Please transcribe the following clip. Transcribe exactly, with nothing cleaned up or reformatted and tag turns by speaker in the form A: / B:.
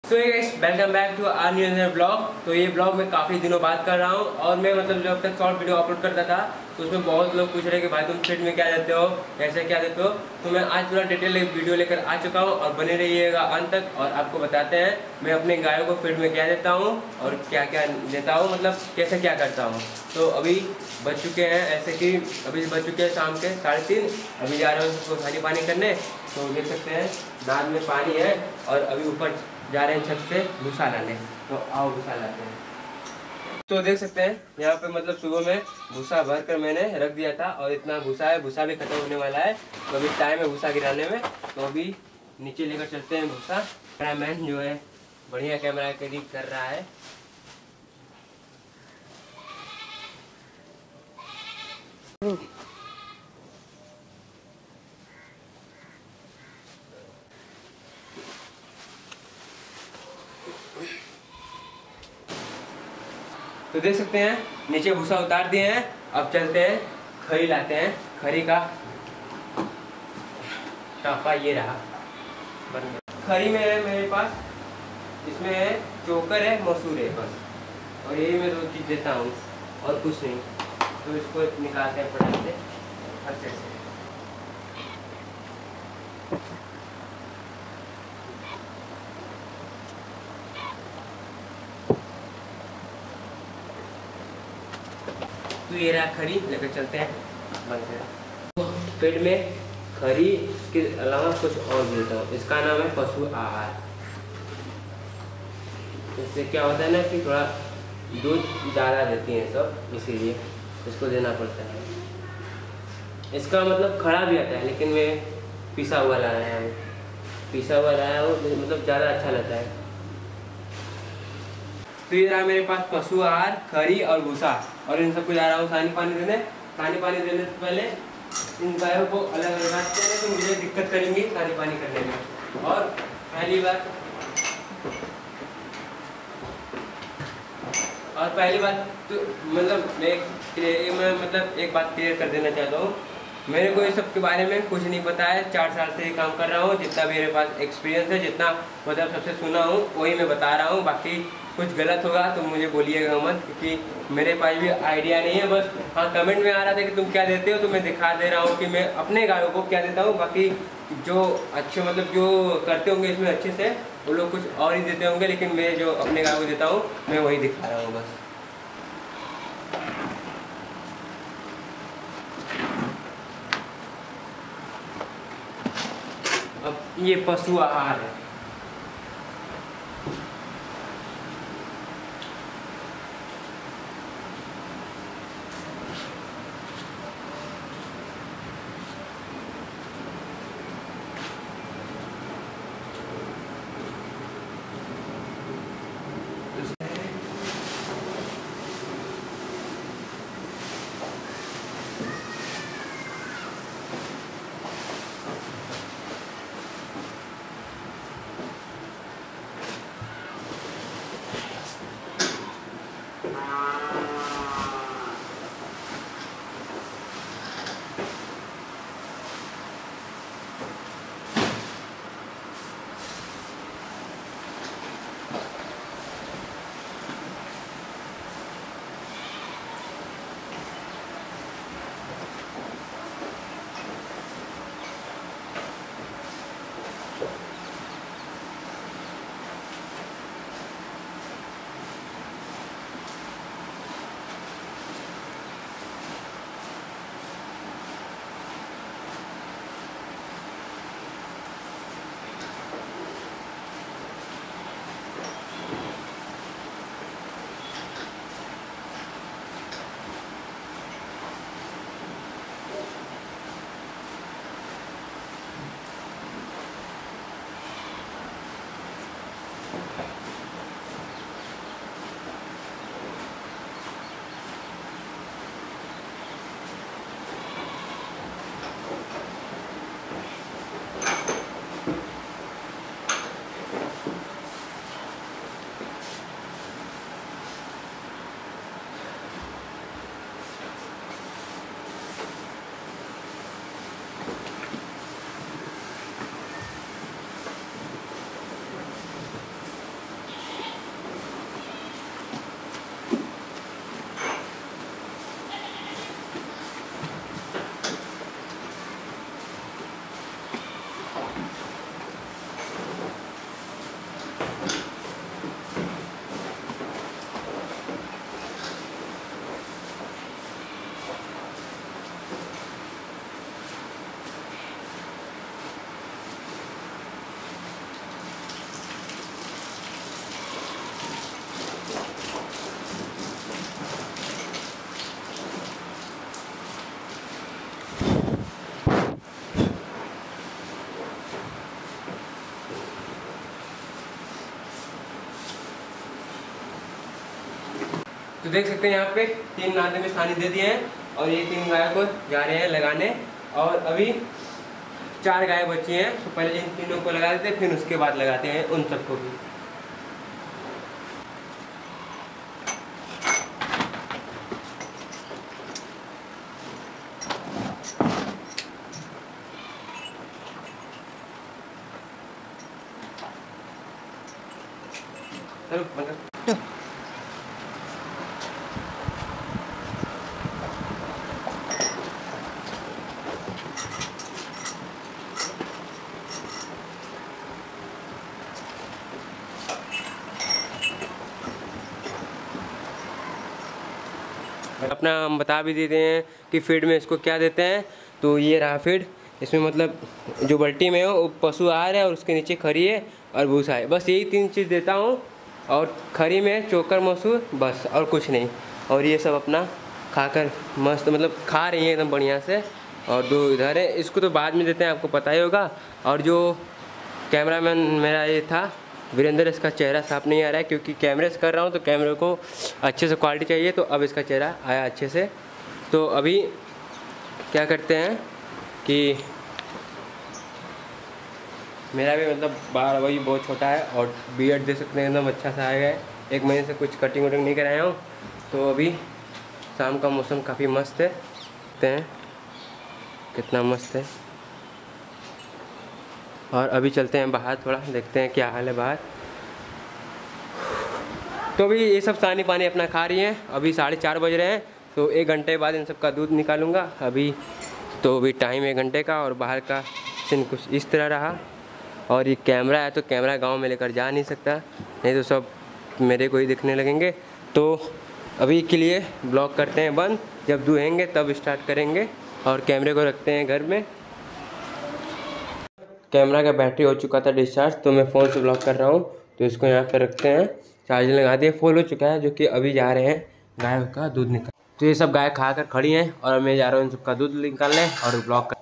A: So guys welcome back to our new another blog. तो ये blog मैं काफ़ी दिनों बाद कर रहा हूँ और मैं मतलब जब तक शॉर्ट वीडियो अपलोड करता था तो उसमें बहुत लोग पूछ रहे कि भाई तुम फीड में क्या देते हो, कैसे क्या देते हो। तो मैं आज पूरा डिटेल एक वीडियो लेकर आ चुका हूँ और बने रहिएगा अंत तक और आपको बताते हैं मैं अपने गायों को फीड में क्या देता हूँ और क्या क्या देता हूँ, मतलब कैसे क्या करता हूँ। तो अभी बज चुके हैं, ऐसे कि अभी बज चुके हैं शाम के साढ़े तीन। अभी जा रहे हैं उसको खानी पानी करने। तो देख सकते हैं दांत में पानी है और अभी ऊपर जा रहे हैं छत से भूसा लाने। तो आओ भूसा लाते हैं। तो देख सकते हैं यहाँ पे मतलब सुबह में भूसा भर कर मैंने रख दिया था और इतना भूसा है, भूसा भी खत्म होने वाला है। तो अभी टाइम है भूसा गिराने में। तो अभी नीचे लेकर चलते हैं भूसा। कैमरामैन जो है बढ़िया कैमरा कैरी कर रहा है। तो देख सकते हैं नीचे भूसा उतार दिए हैं। अब चलते हैं खरी लाते हैं। खरी का टापा ये रहा बन गया। खरी में है मेरे पास, इसमें है चोकर है, मसूर है बस, और यही मैं दो चीज़ देता हूँ और कुछ नहीं। तो इसको निकालते हैं फटाक से अच्छे से। तो ये रहा खरी, लेकर चलते हैं बंद कर। पेट में खरी के अलावा कुछ और देता हूँ, इसका नाम है पशु आहार। इससे क्या होता है ना कि थोड़ा दूध ज़्यादा देती हैं सब, इसीलिए इसको देना पड़ता है। इसका मतलब खड़ा भी आता है लेकिन मैं पिसा हुआ ला रहा हूँ, पिसा हुआ लाया हूँ मतलब ज़्यादा अच्छा लगता है। तो ये रहा मेरे पास पशु आहार, खरी और भूसा, और इन सबको जा रहा हूँ सानी पानी देने। सानी पानी देने से पहले इन गायों को अलग अलग रखते हैं तो मुझे दिक्कत करेंगी सानी पानी करने में। और पहली बात और पहली बात तो मतलब मैं मैं मतलब एक बात क्लियर कर देना चाहता हूँ, मेरे को इस सब के बारे में कुछ नहीं पता है। चार साल से ही काम कर रहा हूँ, जितना मेरे पास एक्सपीरियंस है, जितना मतलब सबसे सुना हूँ वही मैं बता रहा हूँ। बाकी कुछ गलत होगा तो मुझे बोलिएगा मत, क्योंकि मेरे पास भी आइडिया नहीं है। बस हाँ कमेंट में आ रहा था कि तुम क्या देते हो, तो मैं दिखा दे रहा हूँ कि मैं अपने गायों को क्या देता हूँ। बाकी जो अच्छे मतलब जो करते होंगे इसमें अच्छे से वो लोग कुछ और ही देते होंगे, लेकिन मैं जो अपने गायों को देता हूँ मैं वही दिखा रहा हूँ बस। अब ये पशु आहार है। तो देख सकते हैं यहाँ पे तीन नाले में पानी दे दिए हैं और ये तीन गाय को जा रहे हैं लगाने। और अभी चार गाय बची हैं, तो पहले इन तीनों को लगा देते हैं, फिर उसके बाद लगाते हैं उन सबको भी। चलो मतलब अपना हम बता भी देते हैं कि फीड में इसको क्या देते हैं। तो ये रहा फीड, इसमें मतलब जो बाल्टी में हो वो पशु आहार है और उसके नीचे खरी है और भूसा है, बस यही तीन चीज़ देता हूँ। और खरी में चोकर मसूर बस, और कुछ नहीं। और ये सब अपना खाकर मस्त मतलब खा रही है एकदम बढ़िया से। और दो इधर है, इसको तो बाद में देते हैं, आपको पता ही होगा। और जो कैमरामैन मेरा ये था वीरेंद्र, इसका चेहरा साफ नहीं आ रहा है क्योंकि कैमरे से कर रहा हूँ तो कैमरे को अच्छे से क्वालिटी चाहिए, तो अब इसका चेहरा आया अच्छे से। तो अभी क्या करते हैं कि मेरा भी मतलब बाल वही बहुत छोटा है और बियर्ड दे सकते हैं एकदम अच्छा सा आएगा। एक महीने से कुछ कटिंग वटिंग नहीं कराया हूँ। तो अभी शाम का मौसम काफ़ी मस्त है, देखते हैं कितना मस्त है। और अभी चलते हैं बाहर, थोड़ा देखते हैं क्या हाल है बाहर। तो अभी ये सब सानी पानी अपना खा रही हैं। अभी साढ़े चार बज रहे हैं, तो एक घंटे बाद इन सब का दूध निकालूंगा। अभी तो अभी टाइम एक घंटे का और बाहर का सीन कुछ इस तरह रहा। और ये कैमरा है तो कैमरा गांव में लेकर जा नहीं सकता, नहीं तो सब मेरे को ही दिखने लगेंगे। तो अभी के लिए ब्लॉग करते हैं बंद, जब दूहेंगे तब स्टार्ट करेंगे। और कैमरे को रखते हैं घर में। कैमरा का बैटरी हो चुका था डिस्चार्ज, तो मैं फ़ोन से ब्लॉग कर रहा हूँ। तो इसको यहाँ पे रखते हैं, चार्जिंग लगा दिए, फुल हो चुका है। जो कि अभी जा रहे हैं गाय का दूध निकाल। तो ये सब गाय खा कर खड़ी हैं और मैं जा रहा हूँ इन सबका दूध निकालने और ब्लॉग